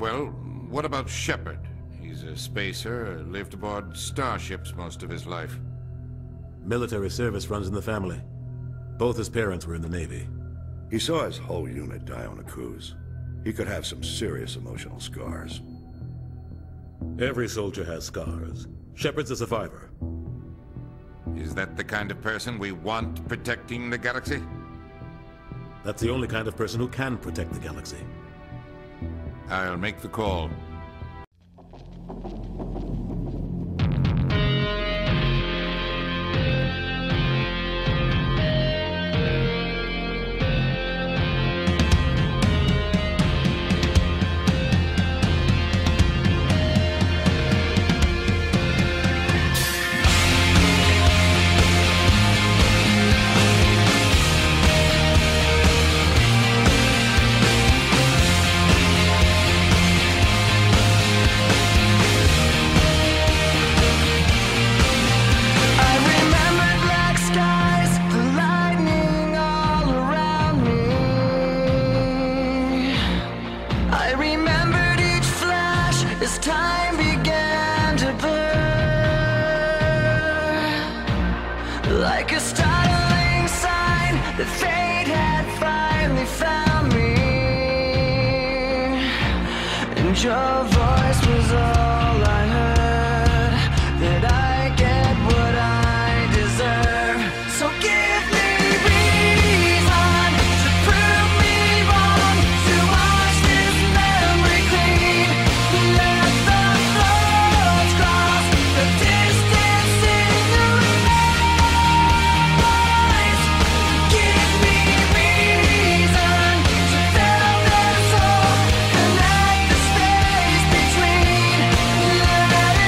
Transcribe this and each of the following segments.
Well, what about Shepard? He's a spacer, lived aboard starships most of his life. Military service runs in the family. Both his parents were in the Navy. He saw his whole unit die on a cruise. He could have some serious emotional scars. Every soldier has scars. Shepard's a survivor. Is that the kind of person we want protecting the galaxy? That's the only kind of person who can protect the galaxy. I'll make the call. As time began to burn, like a startling sign that fate had finally found me, and your voice was all I heard, that I get what I deserve. So give me reason to prove me wrong, to wash this memory clean. Let the floods cross the distance in your eyes. Give me reason to fill this hole, connect the space between. Let it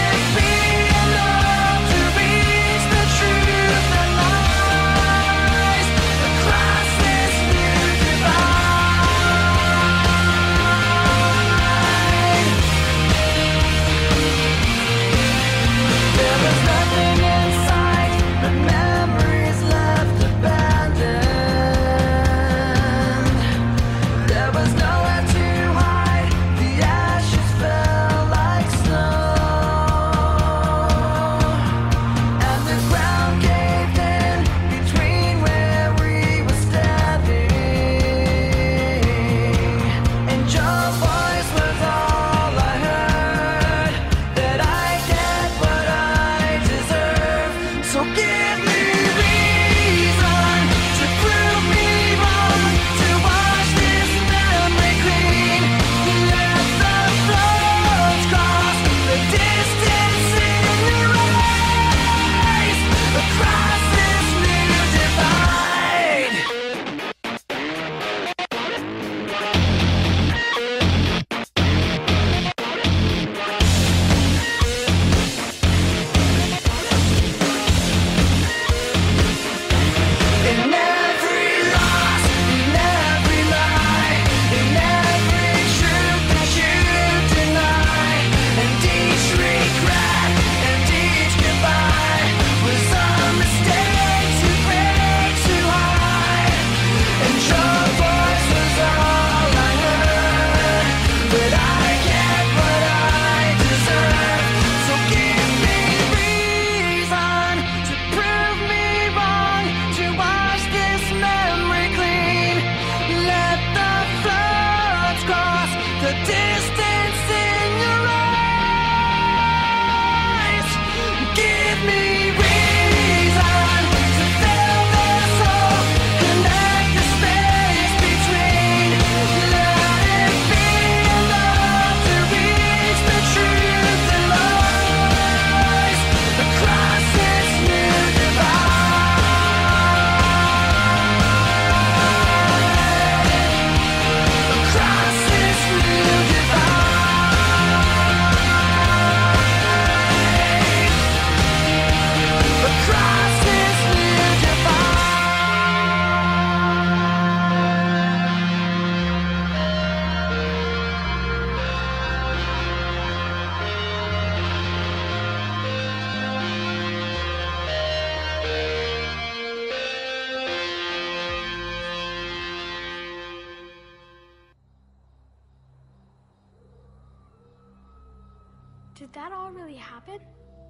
Did that all really happen?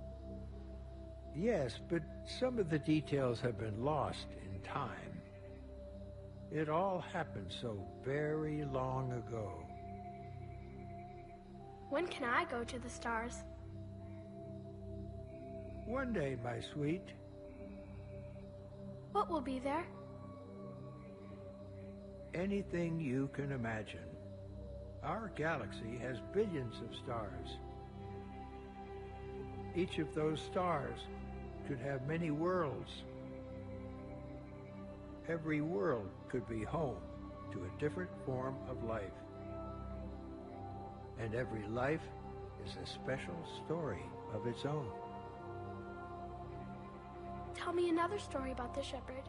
Yes, but some of the details have been lost in time. It all happened so very long ago. When can I go to the stars? One day, my sweet. What will be there? Anything you can imagine. Our galaxy has billions of stars. Each of those stars could have many worlds. Every world could be home to a different form of life. And every life is a special story of its own. Tell me another story about the shepherd.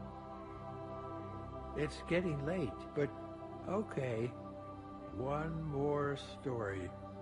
It's getting late, but okay. One more story.